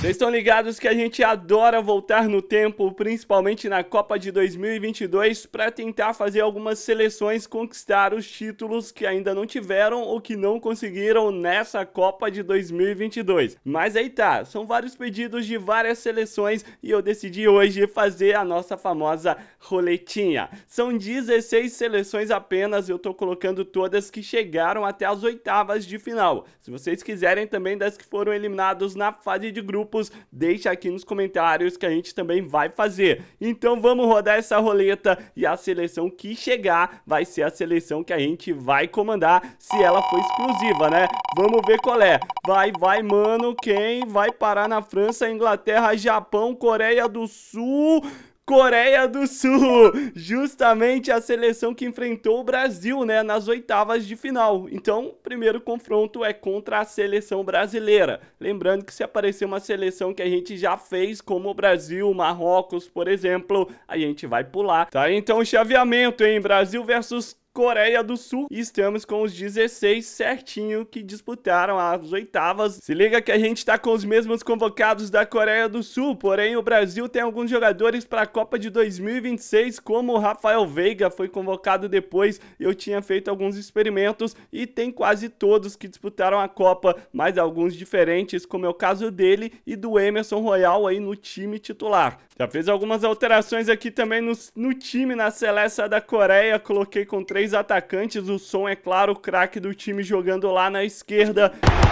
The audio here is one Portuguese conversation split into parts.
Vocês estão ligados que a gente adora voltar no tempo, principalmente na Copa de 2022, para tentar fazer algumas seleções conquistar os títulos que ainda não tiveram ou que não conseguiram nessa Copa de 2022. Mas aí tá, são vários pedidos de várias seleções e eu decidi hoje fazer a nossa famosa roletinha. São 16 seleções apenas, eu tô colocando todas que chegaram até as oitavas de final. Se vocês quiserem também das que foram eliminados na fase de grupos, deixa aqui nos comentários que a gente também vai fazer. Então vamos rodar essa roleta e a seleção que chegar vai ser a seleção que a gente vai comandar, se ela for exclusiva, né? Vamos ver qual é. Vai, mano, quem vai parar na França, Inglaterra, Japão, Coreia do Sul... Coreia do Sul, justamente a seleção que enfrentou o Brasil, né, nas oitavas de final. Então, o primeiro confronto é contra a seleção brasileira. Lembrando que se aparecer uma seleção que a gente já fez, como o Brasil, Marrocos, por exemplo, a gente vai pular. Tá, então o chaveamento, hein, Brasil versus Coreia do Sul, e estamos com os 16 certinho que disputaram as oitavas. Se liga que a gente tá com os mesmos convocados da Coreia do Sul, porém o Brasil tem alguns jogadores para a Copa de 2026, como o Rafael Veiga foi convocado depois. Eu tinha feito alguns experimentos e tem quase todos que disputaram a Copa, mas alguns diferentes, como é o caso dele e do Emerson Royal aí no time titular. Já fez algumas alterações aqui também no time, na seleção da Coreia, coloquei com 3 atacantes, o Son é claro, o craque do time jogando lá na esquerda.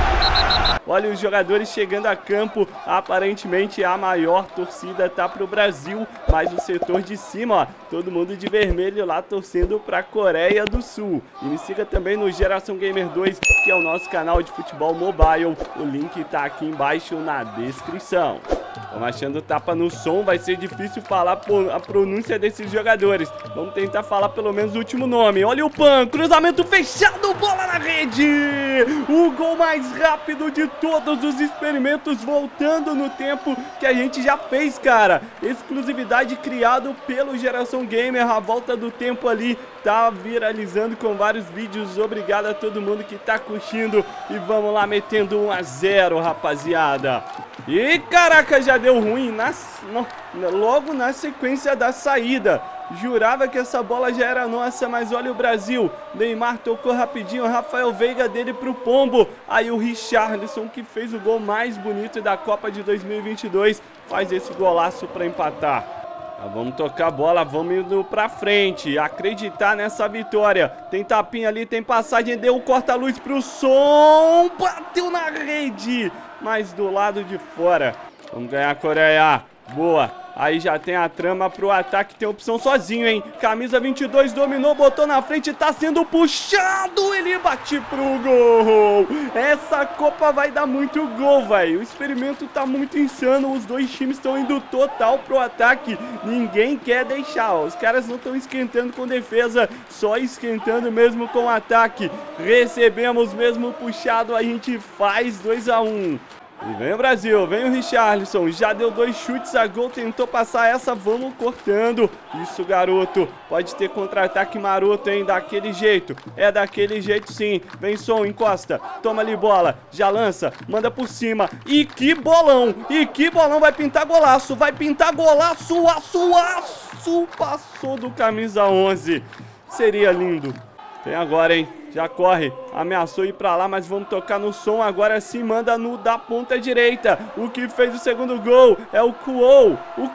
Olha os jogadores chegando a campo, aparentemente a maior torcida tá pro Brasil, mas o setor de cima, ó, todo mundo de vermelho lá torcendo pra Coreia do Sul. E me siga também no Geração Gamer 2, que é o nosso canal de futebol mobile, o link tá aqui embaixo na descrição. Estamos achando tapa no som, vai ser difícil falar a pronúncia desses jogadores. Vamos tentar falar pelo menos o último nome. Olha o Pan, cruzamento fechado, bola na rede! O gol mais rápido de todos os experimentos, voltando no tempo que a gente já fez, cara. Exclusividade criado pelo Geração Gamer, a volta do tempo ali tá viralizando com vários vídeos. Obrigado a todo mundo que tá curtindo e vamos lá metendo 1 a 0, rapaziada. E caraca, já deu ruim logo na sequência da saída. Jurava que essa bola já era nossa, mas olha o Brasil. Neymar tocou rapidinho, Rafael Veiga dele pro Pombo. Aí o Richarlison, que fez o gol mais bonito da Copa de 2022, faz esse golaço para empatar. Vamos tocar a bola, vamos indo pra frente, acreditar nessa vitória. Tem tapinha ali, tem passagem, deu o corta-luz pro Som, bateu na rede, mas do lado de fora. Vamos ganhar a Coreia, boa. Aí já tem a trama pro ataque, tem opção sozinho, hein? Camisa 22 dominou, botou na frente, tá sendo puxado, ele bate pro gol. Essa Copa vai dar muito gol, velho. O experimento tá muito insano, os dois times estão indo total pro ataque. Ninguém quer deixar, ó. Os caras não estão esquentando com defesa, só esquentando mesmo com ataque. Recebemos mesmo puxado, a gente faz 2 a 1. E vem o Brasil, vem o Richarlison, já deu 2 chutes a gol, tentou passar essa, vamos cortando. Isso, garoto, pode ter contra-ataque maroto, hein, daquele jeito. É daquele jeito sim, vem Som, encosta, toma ali bola, já lança, manda por cima. E que bolão, vai pintar golaço, aço, passou do camisa 11. Seria lindo. Tem agora, hein? Já corre, ameaçou ir pra lá, mas vamos tocar no Som. Agora sim, manda no da ponta direita. O que fez o segundo gol é o Kuou.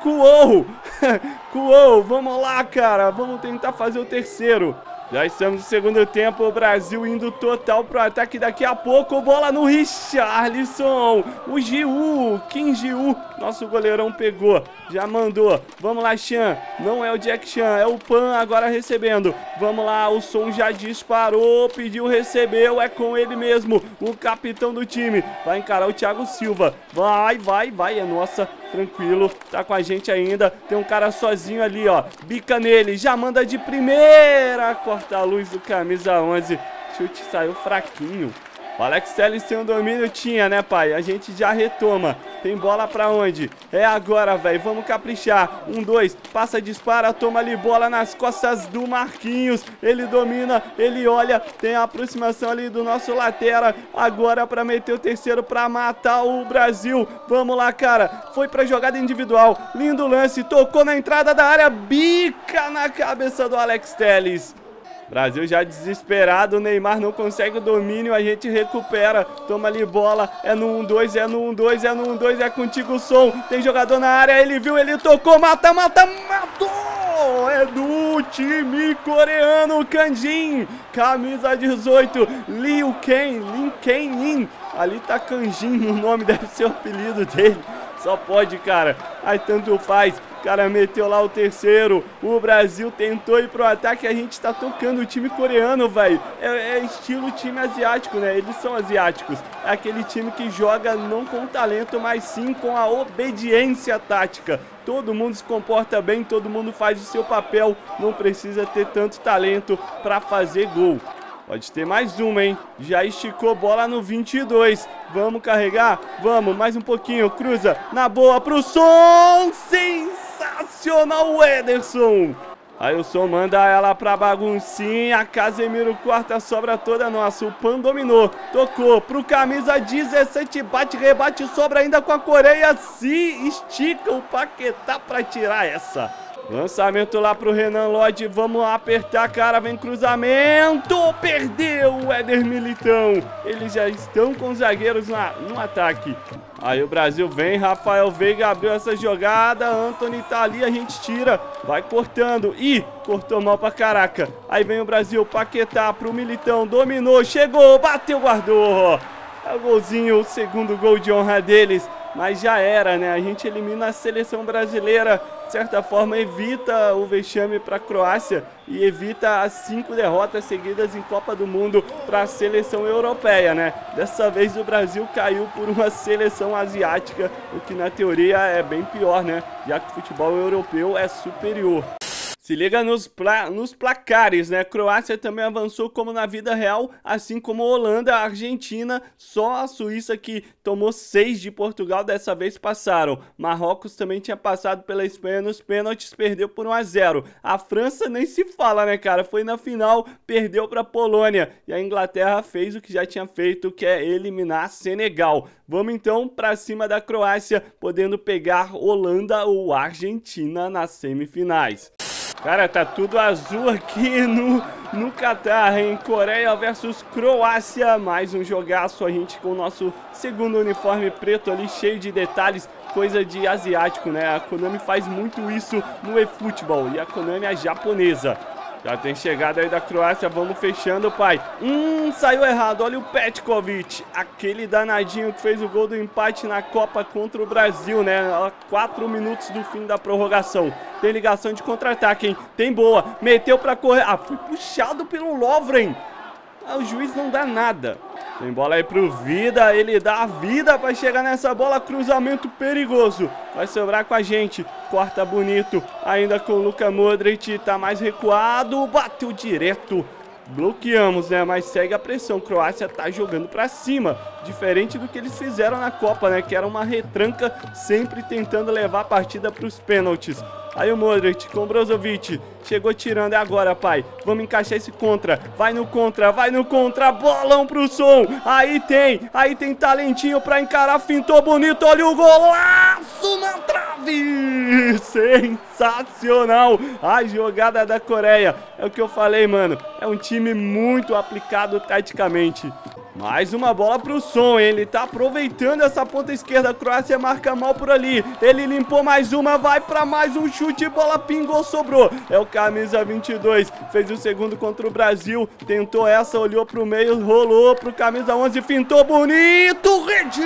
Kuou, vamos lá, cara. Vamos tentar fazer o terceiro. Já estamos no segundo tempo, o Brasil indo total pro ataque daqui a pouco. Bola no Richarlison, o Giu, Kim Giu, nosso goleirão pegou, já mandou. Vamos lá, Chan, não é o Jack Chan, é o Pan agora recebendo. Vamos lá, o Som já disparou, pediu, recebeu, é com ele mesmo, o capitão do time. Vai encarar o Thiago Silva, vai, é nossa. Tranquilo, tá com a gente ainda. Tem um cara sozinho ali, ó. Bica nele, já manda de primeira. Corta a luz do camisa 11. Chute saiu fraquinho. O Alex Telles tem um domínio, tinha, né, pai? A gente já retoma. tem bola pra onde? É agora, velho, vamos caprichar. 1, 2, passa, dispara, toma ali bola nas costas do Marquinhos. Ele domina, ele olha, tem a aproximação ali do nosso lateral. Agora pra meter o terceiro pra matar o Brasil. Vamos lá, cara, foi pra jogada individual. Lindo lance, tocou na entrada da área, bica na cabeça do Alex Telles. Brasil já desesperado, o Neymar não consegue o domínio, a gente recupera, toma ali bola, é no 1-2, é no 1-2, é no 1-2, é contigo, Som, tem jogador na área, ele viu, ele tocou, mata, matou! É do time coreano, Kanjin, camisa 18, Liu Ken, Lin Ken Lin, ali tá Kanjin no nome, deve ser o apelido dele. Só pode, cara. Aí tanto faz. O cara meteu lá o terceiro. O Brasil tentou ir pro ataque. A gente tá tocando o time coreano, velho. É estilo time asiático, né? Eles são asiáticos. É aquele time que joga não com talento, mas sim com a obediência tática. Todo mundo se comporta bem, todo mundo faz o seu papel. Não precisa ter tanto talento pra fazer gol. Pode ter mais uma, hein? Já esticou bola no 22. Vamos carregar? Vamos, mais um pouquinho. Cruza na boa pro Som. Sensacional o Ederson. Aí o Som manda ela pra baguncinha. Casemiro corta, a sobra toda nossa. O Pan dominou. Tocou pro camisa 17. Bate, rebate, sobra ainda com a Coreia. Se estica o Paquetá pra tirar essa. Lançamento lá pro Renan Lodge, vamos apertar, cara, vem cruzamento, perdeu o Éder Militão. Eles já estão com os zagueiros no ataque. Aí o Brasil vem, Rafael Veiga abriu essa jogada, Antony tá ali, a gente tira, vai cortando, ih, cortou mal pra caraca. Aí vem o Brasil, Paquetá pro Militão, dominou, chegou, bateu, guardou. É o golzinho, o segundo gol de honra deles. Mas já era, né? A gente elimina a seleção brasileira, de certa forma evita o vexame para a Croácia e evita as 5 derrotas seguidas em Copa do Mundo para a seleção europeia, né? Dessa vez o Brasil caiu por uma seleção asiática, o que na teoria é bem pior, né? Já que o futebol europeu é superior. Se liga nos placares, né? Croácia também avançou como na vida real, assim como Holanda, Argentina, só a Suíça que tomou 6 de Portugal dessa vez passaram. Marrocos também tinha passado pela Espanha nos pênaltis, perdeu por 1-0. A França nem se fala, né, cara? Foi na final, perdeu para a Polônia. E a Inglaterra fez o que já tinha feito, que é eliminar Senegal. Vamos então para cima da Croácia, podendo pegar Holanda ou Argentina nas semifinais. Cara, tá tudo azul aqui no Catar, hein? Coreia versus Croácia, mais um jogaço, a gente com o nosso segundo uniforme preto ali, cheio de detalhes, coisa de asiático, né? A Konami faz muito isso no eFootball, e a Konami é japonesa. Já tem chegada aí da Croácia, vamos fechando, pai. Saiu errado, olha o Petkovic, aquele danadinho que fez o gol do empate na Copa contra o Brasil, né? 4 minutos do fim da prorrogação. Tem ligação de contra-ataque, hein? Tem boa, meteu pra correr. Ah, foi puxado pelo Lovren. O juiz não dá nada. Tem bola aí pro Vida, ele dá a vida pra chegar nessa bola, cruzamento perigoso. Vai sobrar com a gente, corta bonito, ainda com o Luka Modric, tá mais recuado, bateu direto. Bloqueamos, né? Mas segue a pressão, Croácia tá jogando pra cima, diferente do que eles fizeram na Copa, né? Que era uma retranca, sempre tentando levar a partida pros pênaltis. Aí o Modric com o Brozovic, chegou tirando, é agora, pai. Vamos encaixar esse contra, vai no contra, bolão pro Som. Aí tem talentinho pra encarar, fintou bonito, olha o golaço na trave. Sensacional a jogada da Coreia. É o que eu falei, mano, é um time muito aplicado taticamente. Mais uma bola pro Som, hein? Ele tá aproveitando essa ponta esquerda, a Croácia marca mal por ali. Ele limpou mais uma, vai pra mais um chute, bola pingou, sobrou. É o camisa 22, fez o segundo contra o Brasil, tentou essa, olhou pro meio, rolou pro camisa 11, fintou bonito, rede!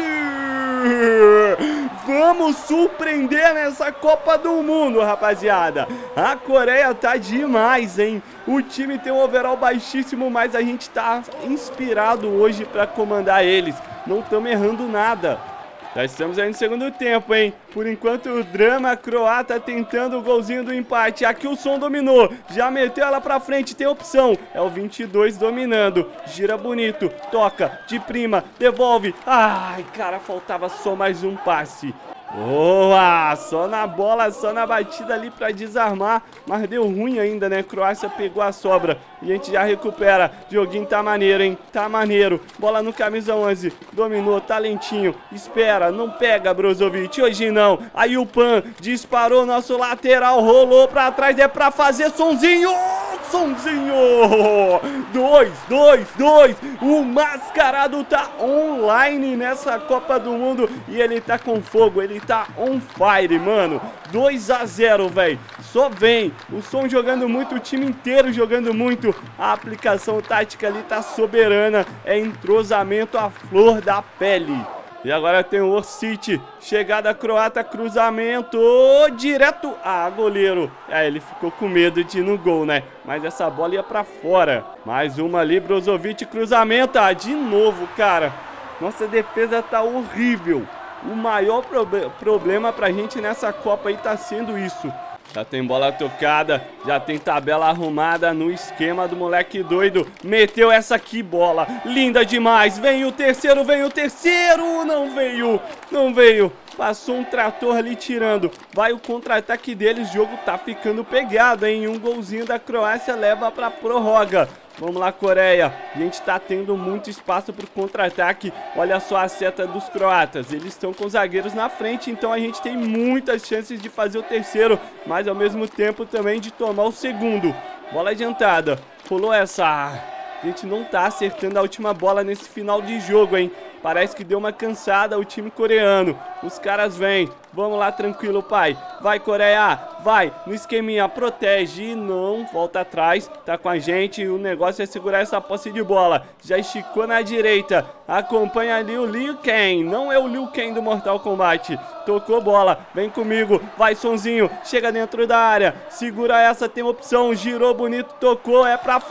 Vamos surpreender nessa Copa do Mundo, rapaziada. A Coreia tá demais, hein? O time tem um overall baixíssimo, mas a gente tá inspirado hoje pra comandar eles. Não estamos errando nada. Já estamos aí no segundo tempo, hein? Por enquanto o drama croata tentando o golzinho do empate. Aqui o Som dominou, já meteu ela pra frente, tem opção. É o 22 dominando, gira bonito, toca de prima, devolve. Ai, cara, faltava só mais um passe. Boa! Só na bola, só na batida ali pra desarmar. Mas deu ruim ainda, né? Croácia pegou a sobra e a gente já recupera. Joguinho tá maneiro, hein? Tá maneiro. Bola no camisa 11. Dominou, tá lentinho. Espera, não pega, Brozovic. Hoje não. Aí o Pan disparou nosso lateral. Rolou pra trás. É pra fazer Sonzinho! Sonzinho! 2. O mascarado tá online nessa Copa do Mundo. E ele tá com fogo. Ele tá on fire, mano. 2-0, velho. Só vem. O Som jogando muito, o time inteiro jogando muito. A aplicação tática ali tá soberana. É entrosamento à flor da pele. E agora tem o Orsic. Chegada croata, cruzamento. Direto. Ah, goleiro. Ele ficou com medo de ir no gol, né? Mas essa bola ia pra fora. Mais uma ali, Brozovic, cruzamento. Ah, de novo, cara. Nossa defesa tá horrível. O maior problema pra gente nessa Copa aí tá sendo isso. Já tem bola tocada, já tem tabela arrumada no esquema do moleque doido. Meteu essa aqui, bola, linda demais. Vem o terceiro, não veio. Passou um trator ali tirando. Vai o contra-ataque deles, o jogo tá ficando pegado, hein? Um golzinho da Croácia leva pra prorroga. Vamos lá, Coreia. A gente tá tendo muito espaço pro contra-ataque. Olha só a seta dos croatas. Eles estão com os zagueiros na frente, então a gente tem muitas chances de fazer o terceiro, mas ao mesmo tempo também de tomar o segundo. Bola adiantada. Rolou essa. A gente não tá acertando a última bola nesse final de jogo, hein? Parece que deu uma cansada o time coreano. Os caras vêm. Vamos lá, tranquilo, pai. Vai, Coreia. Vai. No esqueminha. Protege. Não. Volta atrás. Tá com a gente. O negócio é segurar essa posse de bola. Já esticou na direita. Acompanha ali o Liu Kang. Não é o Liu Kang do Mortal Kombat. Tocou bola. Vem comigo. Vai, Sonzinho. Chega dentro da área. Segura essa. Tem opção. Girou bonito. Tocou. É pra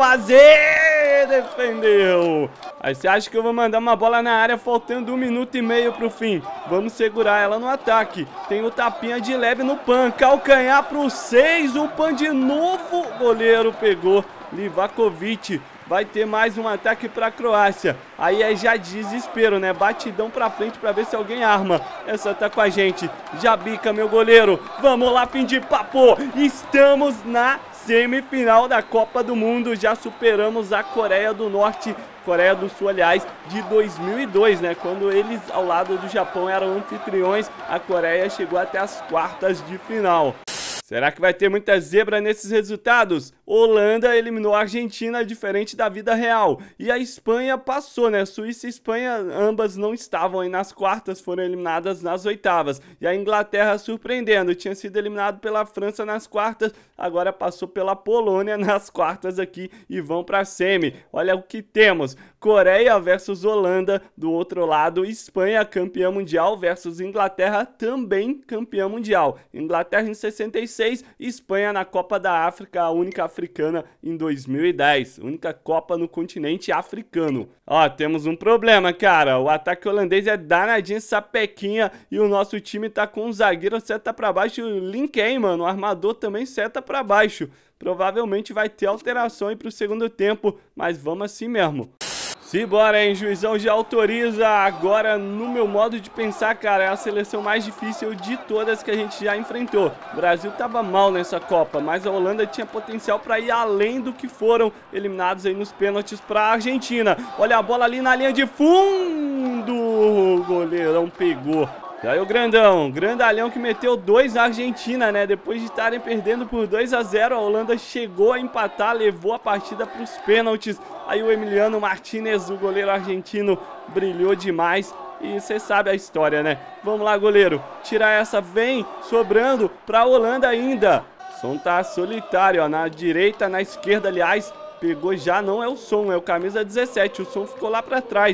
fazer. Defendeu. Aí você acha que eu vou mandar uma bola na área faltando 1 minuto e meio pro fim? Vamos segurar ela no ataque. Tem o tapinha de leve no Pan. Calcanhar pro 6. O Pan de novo. O goleiro pegou. Livakovic. Vai ter mais um ataque pra Croácia. Aí é já desespero, né? Batidão pra frente pra ver se alguém arma. Essa tá com a gente. Já bica, meu goleiro. Vamos lá, fim de papo. Estamos na semifinal da Copa do Mundo. Já superamos a Coreia do Norte. Coreia do Sul, aliás, de 2002, né? Quando eles, ao lado do Japão, eram anfitriões. A Coreia chegou até as quartas de final. Será que vai ter muita zebra nesses resultados? Holanda eliminou a Argentina, diferente da vida real. E a Espanha passou, né? Suíça e Espanha, ambas não estavam aí nas quartas, foram eliminadas nas oitavas. E a Inglaterra surpreendendo, tinha sido eliminado pela França nas quartas, agora passou pela Polônia nas quartas aqui e vão pra semi. Olha o que temos. Coreia versus Holanda, do outro lado, Espanha campeã mundial versus Inglaterra também campeã mundial. Inglaterra em 66, Espanha na Copa da África, a única africana em 2010, única Copa no continente africano. Ó, temos um problema, cara, o ataque holandês é danadinho, sapequinha, e o nosso time tá com um zagueiro seta pra baixo, o Lincoln, mano, o armador também seta pra baixo. Provavelmente vai ter alteração aí pro segundo tempo, mas vamos assim mesmo. Simbora, hein? Juizão já autoriza. Agora, no meu modo de pensar, cara, é a seleção mais difícil de todas que a gente já enfrentou. O Brasil tava mal nessa Copa, mas a Holanda tinha potencial para ir além do que foram eliminados aí nos pênaltis para a Argentina. Olha a bola ali na linha de fundo. O goleirão pegou. E aí o grandalhão que meteu 2 na Argentina, né? Depois de estarem perdendo por 2-0, a Holanda chegou a empatar, levou a partida para os pênaltis. Aí o Emiliano Martínez, o goleiro argentino, brilhou demais. E você sabe a história, né? Vamos lá, goleiro. Tirar essa, vem, sobrando para a Holanda ainda. Som tá solitário, ó, na direita, na esquerda, aliás. Pegou já, não é o Som, é o camisa 17. O Som ficou lá para trás.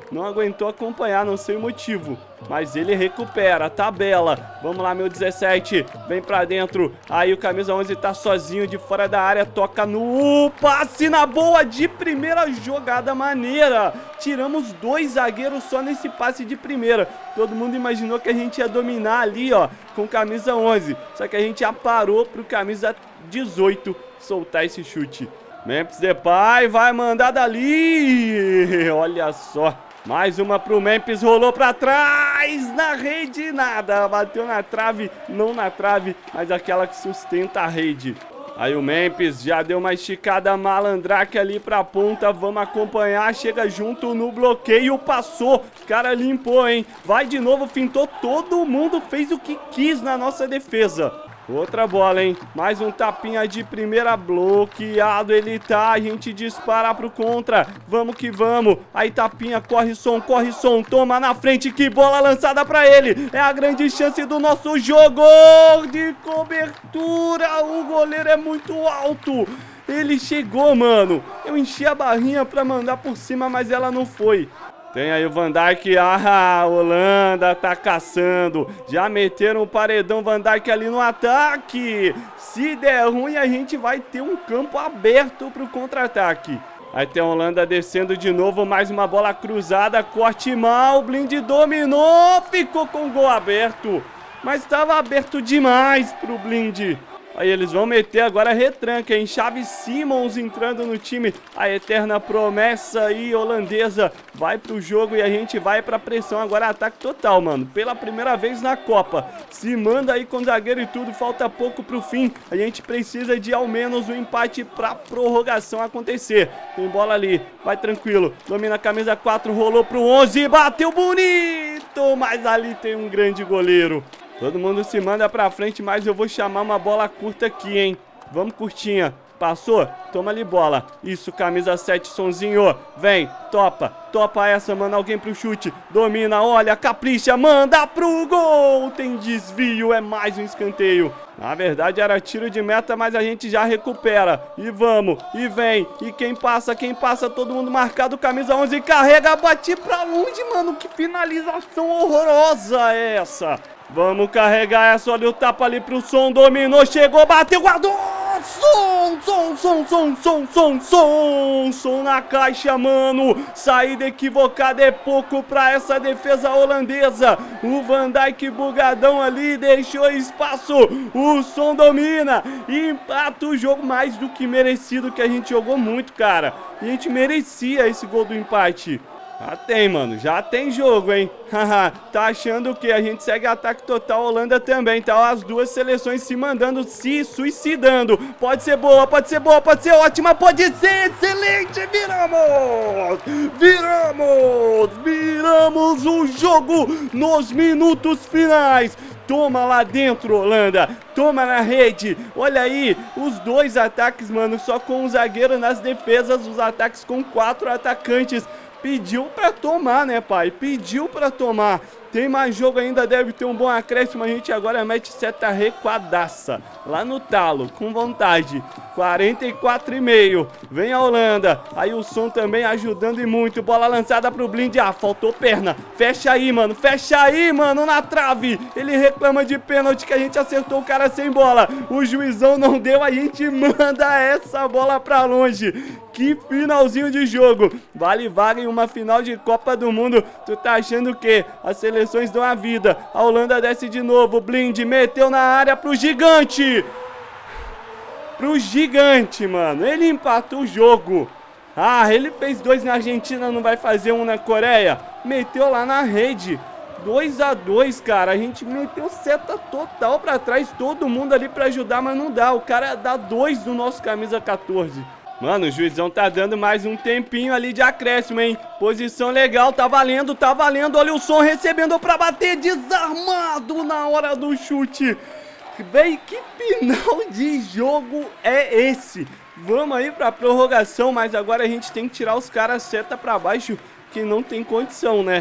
não aguentou acompanhar, não sei o motivo. Mas ele recupera a tabela. Vamos lá, meu 17. Vem pra dentro. Aí o camisa 11 tá sozinho de fora da área. Toca no passe na boa de primeira, jogada maneira. Tiramos 2 zagueiros só nesse passe de primeira. Todo mundo imaginou que a gente ia dominar ali, ó, com camisa 11. Só que a gente já parou pro camisa 18 soltar esse chute. Memphis Depay vai mandar dali. Olha só. Mais uma pro Memphis, rolou pra trás, na rede, nada, bateu na trave, não na trave, mas aquela que sustenta a rede. Aí o Memphis já deu uma esticada malandraque ali pra ponta, vamos acompanhar, chega junto no bloqueio, passou, o cara limpou, hein, vai de novo, fintou, todo mundo fez o que quis na nossa defesa. Outra bola, hein? Mais um tapinha de primeira, bloqueado ele tá, a gente dispara pro contra, vamos que vamos. Aí tapinha, corre som, toma na frente, que bola lançada pra ele. É a grande chance do nosso jogo de cobertura, o goleiro é muito alto. Ele chegou, mano. Eu enchi a barrinha pra mandar por cima, mas ela não foi. Tem aí o Van Dijk, a Holanda tá caçando, já meteram o paredão Van Dijk ali no ataque. Se der ruim a gente vai ter um campo aberto pro contra-ataque. Aí tem a Holanda descendo de novo, mais uma bola cruzada, corte mal, Blind dominou, ficou com o gol aberto. Mas estava aberto demais pro Blind. Aí eles vão meter agora a retranca, hein? Xavi Simons entrando no time. A eterna promessa aí holandesa vai pro jogo e a gente vai pra pressão. Agora ataque total, mano. Pela primeira vez na Copa. Se manda aí com zagueiro e tudo. Falta pouco pro fim. A gente precisa de ao menos um empate pra prorrogação acontecer. Tem bola ali. Vai tranquilo. Domina a camisa 4. Rolou pro 11. Bateu bonito. Mas ali tem um grande goleiro. Todo mundo se manda pra frente, mas eu vou chamar uma bola curta aqui, hein? Vamos curtinha. Passou? Toma ali bola. Isso, camisa 7, Sonzinho. Vem, topa essa, manda alguém pro chute. Domina, olha, capricha, manda pro gol. Tem desvio, é mais um escanteio. Na verdade era tiro de meta, mas a gente já recupera. E vamos, e vem. E quem passa, todo mundo marcado. Camisa 11, carrega, bate pra longe, mano. Que finalização horrorosa é essa? Vamos carregar essa, olha o tapa ali pro Som, dominou, chegou, bateu, guardou! Som na caixa, mano. Saída equivocada é pouco pra essa defesa holandesa. O Van Dijk bugadão ali, deixou espaço. O Som domina e empata o jogo, mais do que merecido, que a gente jogou muito, cara. E a gente merecia esse gol do empate. Já tem, mano, já tem jogo, hein? Tá achando o quê? A gente segue ataque total, Holanda também, tá? As duas seleções se mandando, se suicidando. Pode ser boa, pode ser ótima, pode ser excelente. Viramos o jogo nos minutos finais. Toma lá dentro, Holanda. Toma na rede. Olha aí, os dois ataques, mano, só com um zagueiro nas defesas, os ataques com 4 atacantes. Pediu pra tomar, né, pai? Pediu pra tomar. Tem mais jogo ainda, deve ter um bom acréscimo. A gente agora mete seta recuadaça. Lá no talo, com vontade. 44,5. Vem a Holanda. Aí o Som também ajudando e muito. Bola lançada pro Blind. Ah, faltou perna. Fecha aí, mano. Na trave. Ele reclama de pênalti que a gente acertou o cara sem bola. O juizão não deu. A gente manda essa bola pra longe. Que finalzinho de jogo. Vale vaga em uma final de Copa do Mundo. Tu tá achando o quê? As seleções dão a vida. A Holanda desce de novo. Blind meteu na área pro gigante. Mano. Ele empatou o jogo. Ah, ele fez 2 na Argentina, não vai fazer 1 na Coreia? Meteu lá na rede. 2-2, cara. A gente meteu seta total pra trás. Todo mundo ali pra ajudar, mas não dá. O cara dá 2 do nosso camisa 14. Mano, o juizão tá dando mais um tempinho ali de acréscimo, hein? Posição legal, tá valendo. Olha o Som recebendo pra bater, desarmado na hora do chute. Véi, que final de jogo é esse? Vamos aí pra prorrogação, mas agora a gente tem que tirar os caras seta pra baixo, que não tem condição, né?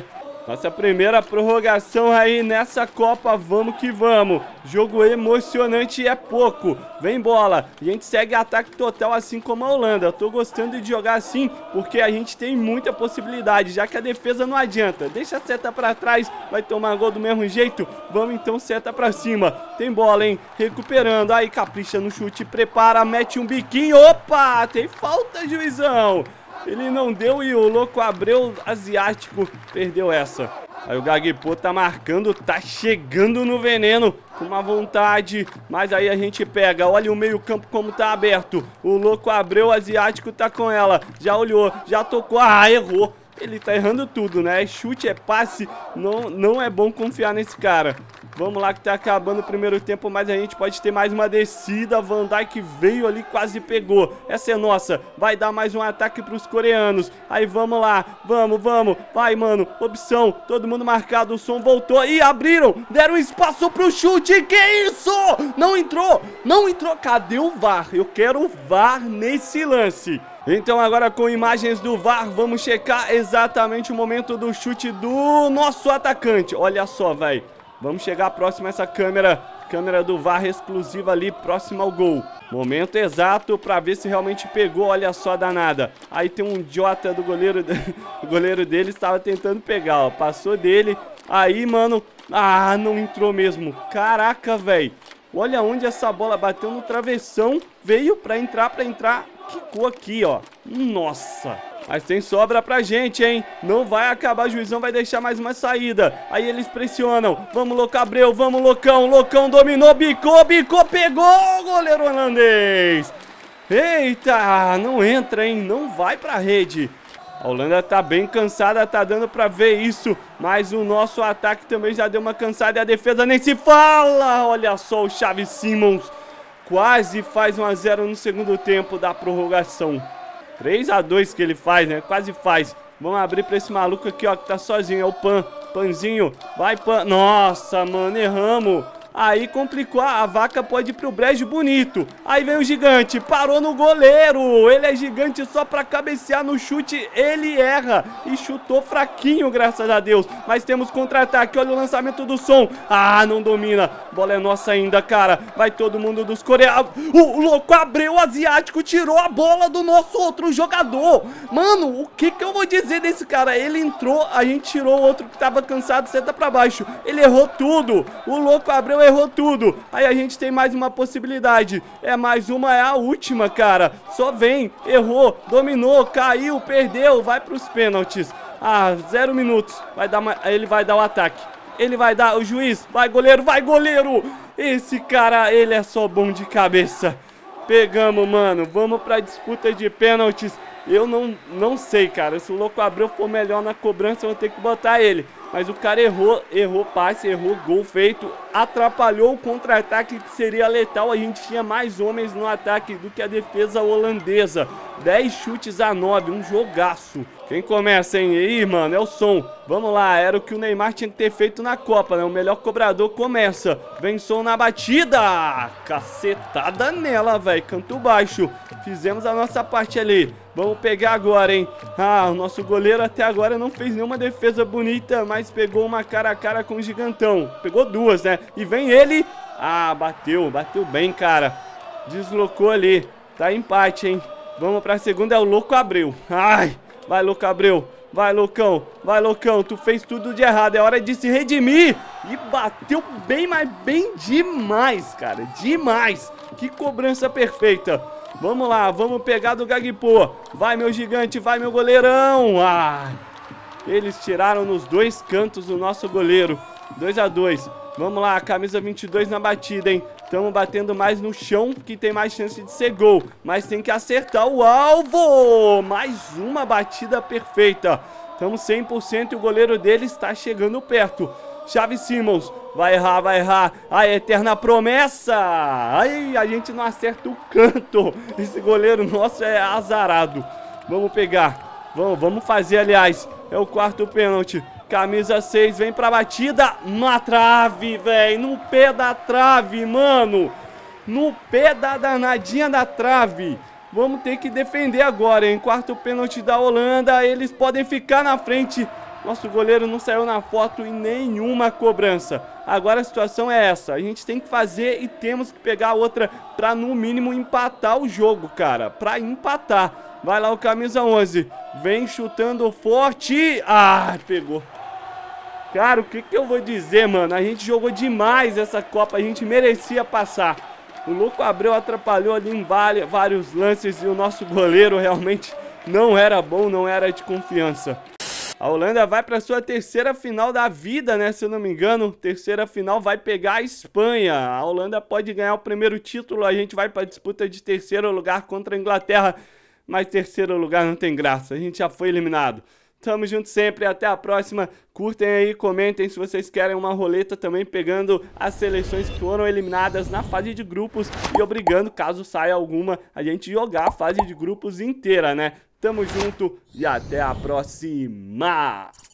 Nossa primeira prorrogação aí nessa Copa, vamos que vamos. Jogo emocionante e é pouco. Vem bola, a gente segue ataque total assim como a Holanda. Eu tô gostando de jogar assim porque a gente tem muita possibilidade, já que a defesa não adianta. Deixa a seta pra trás, vai tomar gol do mesmo jeito. Vamos então seta pra cima. Tem bola, hein? Recuperando, aí capricha no chute, prepara, mete um biquinho. Opa, tem falta, juizão. Ele não deu e o louco Abreu asiático perdeu essa. Aí o Gagpo tá marcando, tá chegando no veneno com uma vontade, mas aí a gente pega. Olha o meio campo como tá aberto. O louco Abreu asiático tá com ela. Já olhou, já tocou, errou. Ele tá errando tudo, né? Chute, é passe, não é bom confiar nesse cara. Vamos lá que tá acabando o primeiro tempo, mas a gente pode ter mais uma descida. Van Dijk veio ali, quase pegou. Essa é nossa, vai dar mais um ataque pros coreanos. Aí vamos lá, vamos. Vai, mano, opção, todo mundo marcado, o som voltou. E abriram, deram espaço pro chute. Que isso? Não entrou. Cadê o VAR? Eu quero o VAR nesse lance. Então agora com imagens do VAR, vamos checar exatamente o momento do chute do nosso atacante. Olha só, velho. Vamos chegar próximo a essa câmera do VAR exclusiva ali, próximo ao gol. Momento exato pra ver se realmente pegou, olha só, danada. Aí tem um idiota do goleiro, o goleiro dele estava tentando pegar, ó. Passou dele, aí, mano, não entrou mesmo. Caraca, velho. Olha onde essa bola bateu no travessão, veio pra entrar, quicou aqui, ó. Nossa. Mas tem sobra pra gente, hein? Não vai acabar, o juizão vai deixar mais uma saída. Aí eles pressionam. Vamos, louco Abreu, vamos, loucão. Loucão dominou, bicou, pegou, goleiro holandês. Eita, não entra, hein? Não vai pra rede. A Holanda tá bem cansada, tá dando pra ver isso. Mas o nosso ataque também já deu uma cansada e a defesa nem se fala. Olha só o Xavi Simons. Quase faz 1 a 0 no segundo tempo da prorrogação. 3 a 2 que ele faz, né? Quase faz. Vamos abrir pra esse maluco aqui, ó, que tá sozinho. É o Panzinho. Vai, Pan. Nossa, mano, erramos. Aí complicou, a vaca pode ir pro brejo bonito. Aí vem o gigante, parou no goleiro. Ele é gigante só pra cabecear no chute, ele erra. E chutou fraquinho, graças a Deus. Mas temos contra-ataque, olha o lançamento do som. Não domina, bola é nossa ainda, cara. Vai todo mundo dos coreanos. O louco Abreu, o asiático, tirou a bola do nosso outro jogador. Mano, o que eu vou dizer desse cara? Ele entrou, a gente tirou o outro que tava cansado, senta pra baixo. Ele errou tudo, o louco Abreu errou tudo. Aí a gente tem mais uma possibilidade. É mais uma, é a última, cara. Só vem, errou, dominou, caiu, perdeu, vai pros pênaltis. 0 minutos. Ele vai dar o ataque. Ele vai dar, o juiz, vai goleiro, vai goleiro. Esse cara, ele é só bom de cabeça. Pegamos, mano. Vamos pra disputa de pênaltis. Eu não sei, cara. Se o louco Abreu for melhor na cobrança, eu vou ter que botar ele. Mas o cara errou passe, errou gol feito, atrapalhou o contra-ataque que seria letal. A gente tinha mais homens no ataque do que a defesa holandesa. 10 chutes a 9, um jogaço. Quem começa, hein? E aí, mano, é o som. Vamos lá, era o que o Neymar tinha que ter feito na Copa, né? O melhor cobrador começa. Vem som na batida. Cacetada nela, velho. Canto baixo. Fizemos a nossa parte ali. Vamos pegar agora, hein? O nosso goleiro até agora não fez nenhuma defesa bonita, mas pegou uma cara a cara com o gigantão. Pegou 2, né? E vem ele. Bateu bem, cara. Deslocou ali. Tá empate, hein? Vamos pra segunda, é o louco Abreu. Vai, louco Abreu. Vai, loucão. Vai, loucão. Tu fez tudo de errado. É hora de se redimir. E bateu bem, mas bem demais, cara. Demais. Que cobrança perfeita. Vamos lá, vamos pegar do Gagpo. Vai, meu gigante, vai, meu goleirão. Eles tiraram nos 2 cantos o nosso goleiro. 2 a 2. Vamos lá, camisa 22 na batida, hein? Estamos batendo mais no chão, que tem mais chance de ser gol. Mas tem que acertar o alvo. Mais uma batida perfeita. Estamos 100% e o goleiro dele está chegando perto. Xavi Simons, vai errar, a eterna promessa. Ai, a gente não acerta o canto. Esse goleiro nosso é azarado. Vamos pegar, vamos fazer, aliás. É o 4º pênalti. Camisa 6, vem pra batida. Na trave, velho, no pé da trave, mano. No pé da danadinha da trave. Vamos ter que defender agora, hein. 4º pênalti da Holanda, eles podem ficar na frente. Nosso goleiro não saiu na foto em nenhuma cobrança. Agora a situação é essa. A gente tem que fazer e temos que pegar a outra pra no mínimo empatar o jogo, cara. Pra empatar. Vai lá o camisa 11. Vem chutando forte. Ah, pegou. Cara, o que eu vou dizer, mano? A gente jogou demais essa Copa. A gente merecia passar. O Louco Abreu atrapalhou ali em vários lances e o nosso goleiro realmente não era bom, não era de confiança. A Holanda vai para sua terceira final da vida, né? Se eu não me engano, terceira final vai pegar a Espanha. A Holanda pode ganhar o primeiro título, a gente vai para a disputa de terceiro lugar contra a Inglaterra. Mas terceiro lugar não tem graça, a gente já foi eliminado. Tamo junto sempre, até a próxima. Curtem aí, comentem se vocês querem uma roleta também pegando as seleções que foram eliminadas na fase de grupos e obrigando, caso saia alguma, a gente jogar a fase de grupos inteira, né? Tamo junto e até a próxima!